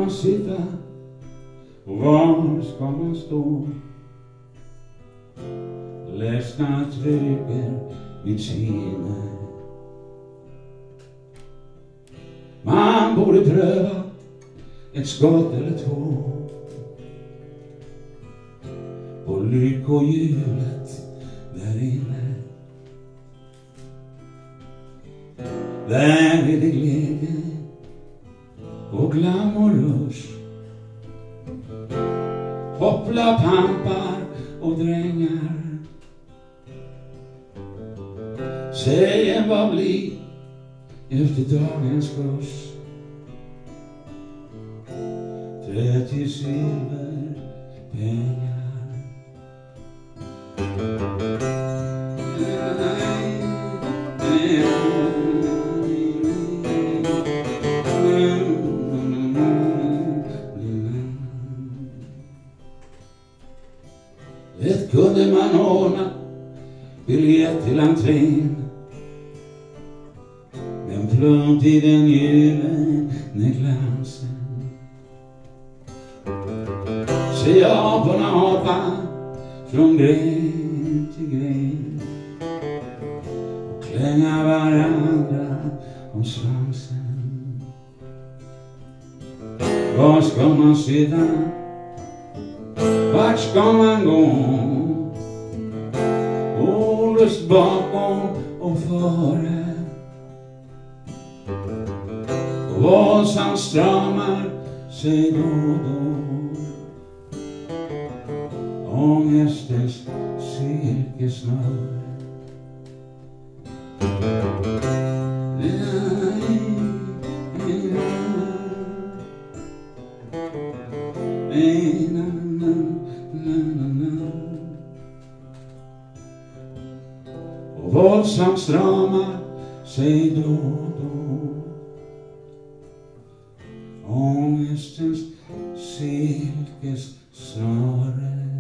man sitta och var ska man stå? Ledsna trycker vid kinden. Man borde pröva ett skott eller två på lyckohjulet där inne. Där är det glädje och glamorös. Hoppla pampar och drängar. Säg vad blir efter dagens kurs? 30 silverpengar. Det kunde man ordna biljett till entrén, en plump i den gyllene glansen. Se aporna hoppa från gren till gren och klänga varandra om svansen. Var ska man sitta? Vart ska man gå? Lust bakom och före. Och våldsamt stramar sig då och då ångestens silkesnöre. Och våldsamt stramar sig då och då ångestens silkesnöre.